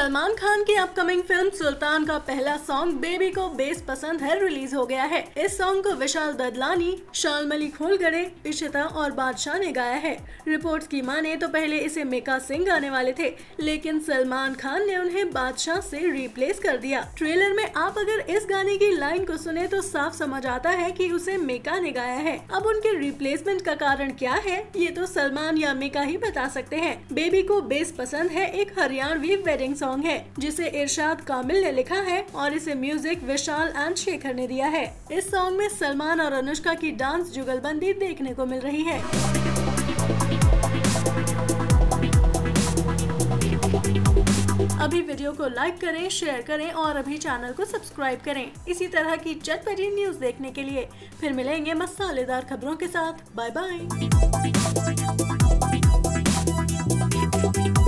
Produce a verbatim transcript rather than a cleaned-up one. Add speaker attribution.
Speaker 1: सलमान खान की upcoming film सुल्तान का पहला सॉन्ग बेबी को बेस पसंद है रिलीज हो गया है। इस सॉन्ग को विशाल ददलानी, शालमली खोलगड़े, इशिता और बादशाह ने गाया है। रिपोर्ट्स की माने तो पहले इसे मिका सिंह गाने वाले थे, लेकिन सलमान खान ने उन्हें बादशाह से रिप्लेस कर दिया। ट्रेलर में आप अगर इस गाने की लाइन को सुने तो साफ समझ आता है कि उसे मिका ने गाया है। अब उनके रिप्लेसमेंट का कारण क्या है, ये तो सलमान या मिका ही बता सकते हैं। बेबी को बेस पसंद है एक हरियाणवी वेडिंग सॉन्ग है, जिसे इरशाद कामिल ने लिखा है और इसे म्यूजिक विशाल एंड शेखर ने दिया है। इस सॉन्ग में सलमान और अनुष्का की डांस जुगलबंदी देखने को मिल रही है। अभी वीडियो को लाइक करें, शेयर करें और अभी चैनल को सब्सक्राइब करें। इसी तरह की चटपटी न्यूज देखने के लिए फिर मिलेंगे मसालेदार खबरों के साथ। Bye bye.